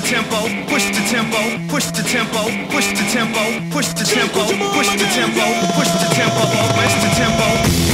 tempo, push the tempo, push the tempo, push the tempo, push the tempo, push the tempo, push the tempo, push the tempo.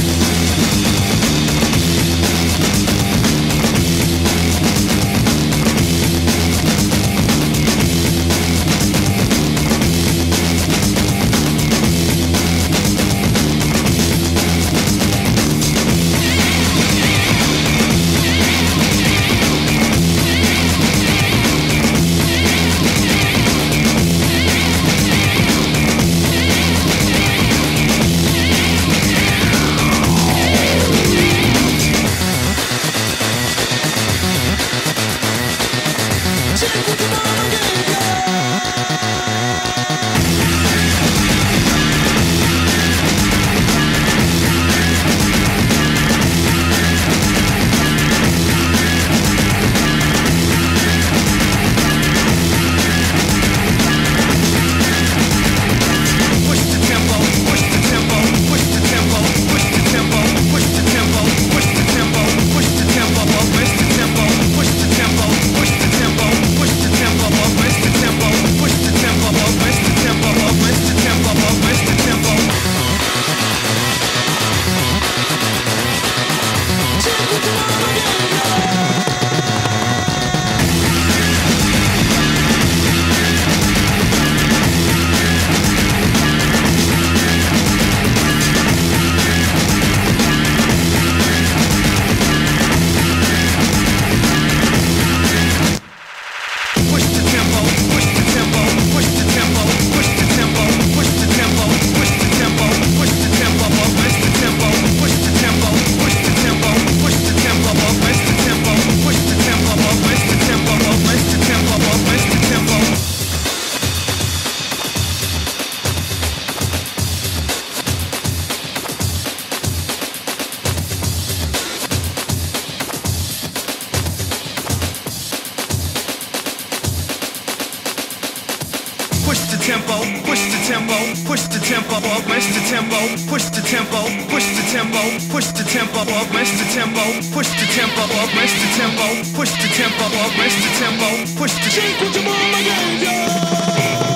Tempo, push the tempo, push the tempo, push the tempo, push the tempo, push the tempo, push the tempo, push the tempo, push the tempo, push the tempo, push the tempo, push the tempo, push the tempo.